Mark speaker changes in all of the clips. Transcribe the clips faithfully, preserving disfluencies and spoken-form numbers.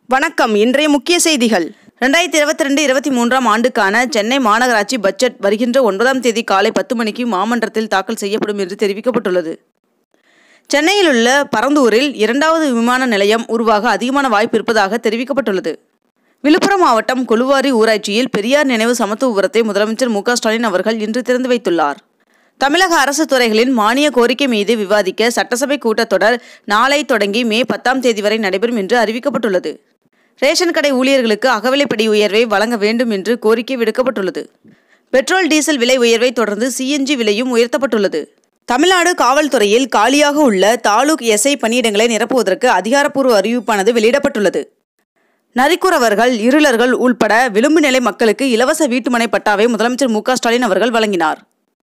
Speaker 1: வணக்கம். இன்றைய முக்கிய செய்திகள். இரண்டாயிரத்தி இருபத்தி ரெண்டு இருபத்தி மூன்றாம் ஆண்டுக்கான சென்னை மாநகராட்சி பட்ஜெட் வருகின்ற ஒன்பதாம் தேதி காலை பத்து மணிக்கு மாமன்றத்தில் தாக்கல் செய்யப்படும் என்று தெரிவிக்கப்பட்டுள்ளது. சென்னையில் உள்ள பரந்தூரில் இரண்டாவது விமான நிலையம் உருவாக அதிகமான வாய்ப்பு இருப்பதாக தெரிவிக்கப்பட்டுள்ளது. விழுப்புரம் மாவட்டம் கொலுவாரி ஊராட்சியில் பெரியார் நினைவு சமத்துவபுரத்தை முதலமைச்சர் மு க ஸ்டாலின் அவர்கள் இன்று திறந்து வைத்துள்ளார். தமிழக அரசு துறைகளின் மானிய கோரிக்கை மீது விவாதிக்க சட்டசபை கூட்டத்தொடர் நாளை தொடங்கி மே பத்தாம் தேதி வரை நடைபெறும் என்று அறிவிக்கப்பட்டுள்ளது. ரேஷன் கடை ஊழியர்களுக்கு அகவிலைப்படி உயர்வை வழங்க வேண்டும் என்று கோரிக்கை விடுக்கப்பட்டுள்ளது. பெட்ரோல் டீசல் விலை உயர்வை தொடர்ந்து சி என் ஜி விலையும் உயர்த்தப்பட்டுள்ளது. தமிழ்நாடு காவல்துறையில் காலியாக உள்ள தாலுக் எஸ் ஐ பணியிடங்களை நிரப்புவதற்கு அதிகாரப்பூர்வ அறிவிப்பானது வெளியிடப்பட்டுள்ளது. நரிக்குறவர்கள், இருளர்கள் உள்பட விளிம்பு நிலை மக்களுக்கு இலவச வீட்டுமனை பட்டாவை முதலமைச்சர் மு க ஸ்டாலின் அவர்கள் வழங்கினார்.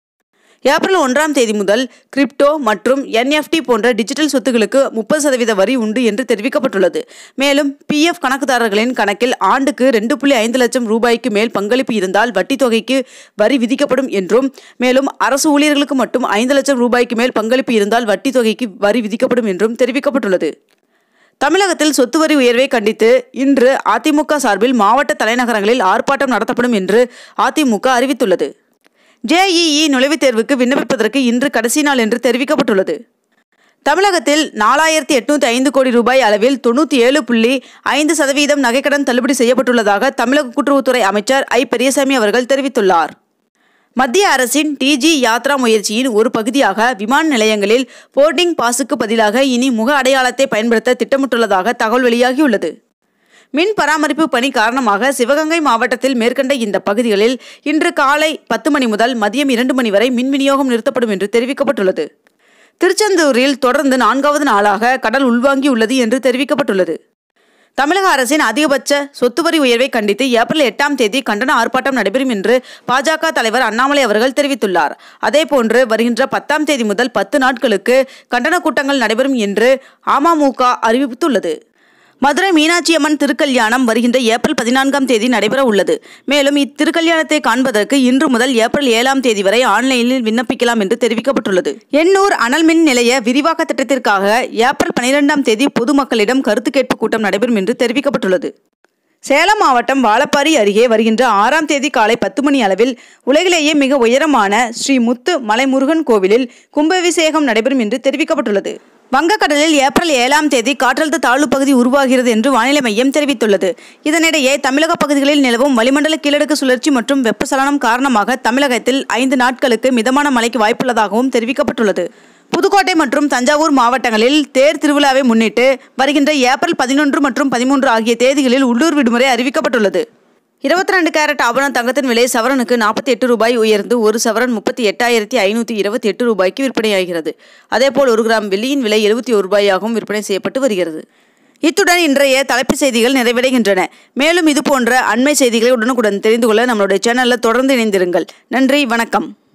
Speaker 1: ஏப்ரல் ஒன்றாம் தேதி முதல் கிரிப்டோ மற்றும் என் எஃப் டி போன்ற டிஜிட்டல் சொத்துக்களுக்கு முப்பது சதவீத வரி உண்டு என்று தெரிவிக்கப்பட்டுள்ளது. மேலும் பி எஃப் கணக்குதாரர்களின் கணக்கில் ஆண்டுக்கு ரெண்டு புள்ளி ஐந்து லட்சம் ரூபாய்க்கு மேல் பங்களிப்பு இருந்தால் வட்டி தொகைக்கு வரி விதிக்கப்படும் என்றும், மேலும் அரசு ஊழியர்களுக்கு மட்டும் ஐந்து லட்சம் ரூபாய்க்கு மேல் பங்களிப்பு இருந்தால் வட்டி தொகைக்கு வரி விதிக்கப்படும் என்றும் தெரிவிக்கப்பட்டுள்ளது. தமிழகத்தில் சொத்து வரி உயர்வை கண்டித்து இன்று அதிமுக சார்பில் மாவட்ட தலைநகரங்களில் ஆர்ப்பாட்டம் நடத்தப்படும் என்று அதிமுக அறிவித்துள்ளது. ஜே இ இ நுழைவுத் தேர்வுக்கு விண்ணப்பிப்பதற்கு இன்று கடைசி நாள் என்று தெரிவிக்கப்பட்டுள்ளது. தமிழகத்தில் நாலாயிரத்தி எட்நூத்தி ஐந்து கோடி ரூபாய் அளவில் தொண்ணூற்றி ஏழு புள்ளி ஐந்து சதவீதம் நகைக்கடன் தள்ளுபடி செய்யப்பட்டுள்ளதாக தமிழக கூட்டுறவுத்துறை அமைச்சர் ஐ பெரியசாமி அவர்கள் தெரிவித்துள்ளார். மத்திய அரசின் டி ஜி யாத்ரா முயற்சியின் ஒரு பகுதியாக விமான நிலையங்களில் போர்டிங் பாஸுக்கு பதிலாக இனி முக அடையாளத்தை பயன்படுத்த திட்டமிட்டுள்ளதாக தகவல் வெளியாகியுள்ளது. மின் பராமரிப்பு பணி காரணமாக சிவகங்கை மாவட்டத்தில் மேற்கண்ட இந்த பகுதிகளில் இன்று காலை பத்து மணி முதல் மதியம் இரண்டு மணி வரை மின் விநியோகம் நிறுத்தப்படும் என்று தெரிவிக்கப்பட்டுள்ளது. திருச்செந்தூரில் தொடர்ந்து நான்காவது நாளாக கடல் உள்வாங்கியுள்ளது என்று தெரிவிக்கப்பட்டுள்ளது. தமிழக அரசின் அதிகபட்ச சொத்து வரி உயர்வை கண்டித்து ஏப்ரல் எட்டாம் தேதி கண்டன ஆர்ப்பாட்டம் நடைபெறும் என்று பா ஜ க தலைவர் அண்ணாமலை அவர்கள் தெரிவித்துள்ளார். அதேபோன்று வருகின்ற பத்தாம் தேதி முதல் பத்து நாட்களுக்கு கண்டன கூட்டங்கள் நடைபெறும் என்று அ ம மு க அறிவித்துள்ளது. மதுரை மீனாட்சியம்மன் திருக்கல்யாணம் வருகின்ற ஏப்ரல் பதினான்காம் தேதி நடைபெற உள்ளது. மேலும் இத்திருக்கல்யாணத்தை காண்பதற்கு இன்று முதல் ஏப்ரல் ஏழாம் தேதி வரை ஆன்லைனில் விண்ணப்பிக்கலாம் என்று தெரிவிக்கப்பட்டுள்ளது. எண்ணூர் அனல் மின் நிலைய விரிவாக்க திட்டத்திற்காக ஏப்ரல் பனிரெண்டாம் தேதி பொதுமக்களிடம் கருத்து கேட்பு கூட்டம் நடைபெறும் என்று தெரிவிக்கப்பட்டுள்ளது. சேலம் மாவட்டம் வாழப்பாடி அருகே வருகின்ற ஆறாம் தேதி காலை பத்து மணி அளவில் உலகிலேயே மிக உயரமான ஸ்ரீ முத்து மலைமுருகன் கோவிலில் கும்பாபிஷேகம் நடைபெறும் என்று தெரிவிக்கப்பட்டுள்ளது. வங்கக்கடலில் ஏப்ரல் ஏழாம் தேதி காற்றழுத்த தாழ்வு பகுதி உருவாகிறது என்று வானிலை மையம் தெரிவித்துள்ளது. இதனிடையே தமிழக பகுதிகளில் நிலவும் வளிமண்டல கீழடுக்கு சுழற்சி மற்றும் வெப்பச்சலனம் காரணமாக தமிழகத்தில் ஐந்து நாட்களுக்கு மிதமான மழைக்கு வாய்ப்புள்ளதாகவும் தெரிவிக்கப்பட்டுள்ளது. புதுக்கோட்டை மற்றும் தஞ்சாவூர் மாவட்டங்களில் தேர் திருவிழாவை முன்னிட்டு வருகின்ற ஏப்ரல் பதினொன்று மற்றும் பதிமூன்று ஆகிய தேதிகளில் உள்ளூர் விடுமுறை அறிவிக்கப்பட்டுள்ளது. இருபத்தி ரெண்டு கேரட் ஆபரண தங்கத்தின் விலை சவரனுக்கு நாற்பத்தி எட்டு ரூபாய் உயர்ந்து ஒரு சவரன் முப்பத்தி எட்டாயிரத்தி ஐநூற்றி இருபத்தி எட்டு ரூபாய்க்கு விற்பனையாகிறது. அதேபோல் ஒரு கிராம் வெள்ளியின் விலை எழுபத்தி ஒரு ரூபாயாகவும் விற்பனை செய்யப்பட்டு வருகிறது. இத்துடன் இன்றைய தலைப்புச் செய்திகள் நிறைவடைகின்றன. மேலும் இதுபோன்ற அண்மை செய்திகளை உடனுக்குடன் தெரிந்து கொள்ள நம்மளுடைய சேனலில் தொடர்ந்து இணைந்திருங்கள். நன்றி, வணக்கம்.